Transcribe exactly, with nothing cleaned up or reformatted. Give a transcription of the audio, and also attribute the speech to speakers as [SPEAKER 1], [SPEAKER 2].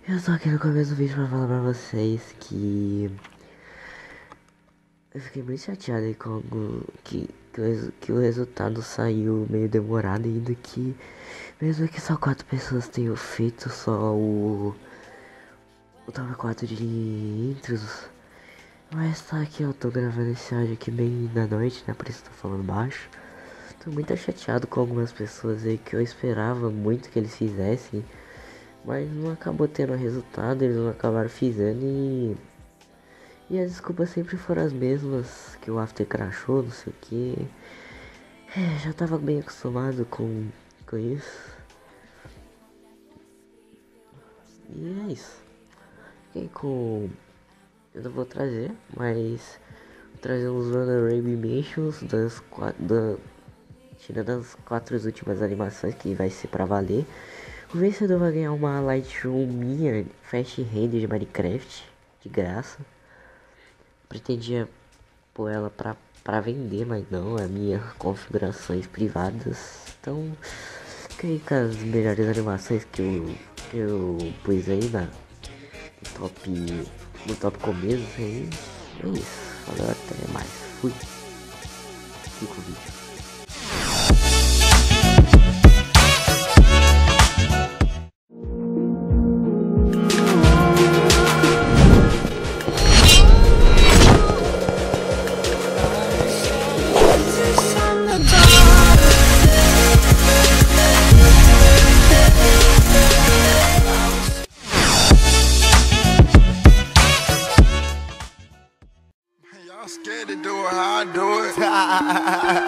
[SPEAKER 1] Eu tô aqui no começo do vídeo pra falar pra vocês que eu fiquei muito chateado aí com o- que, que, o, resu- que o resultado saiu meio demorado, ainda que mesmo que só quatro pessoas tenham feito só o, o top quatro de intros. Mas tá aqui, eu tô gravando esse áudio aqui bem na noite, né? Por isso tô falando baixo. Tô muito chateado com algumas pessoas aí que eu esperava muito que eles fizessem, mas não acabou tendo resultado, eles não acabaram fazendo e. E as desculpas sempre foram as mesmas, que o after crashou, não sei o que. É, já tava bem acostumado com, com isso. E é isso. Fiquei com. Eu não vou trazer, mas vou trazer uns Honorable Mentions das quatro. Da, tirando as quatro últimas animações que vai ser pra valer. O vencedor vai ganhar uma Lightroom minha Fast Render de Minecraft, de graça. Pretendia pôr ela pra, pra vender, mas não, é minha configurações privadas. Então, fica aí com as melhores animações que eu, que eu pus aí na no top, no top começo aí. É isso, falou, até mais, fui, fica o vídeo.
[SPEAKER 2] Y'all scared to do it how I do it.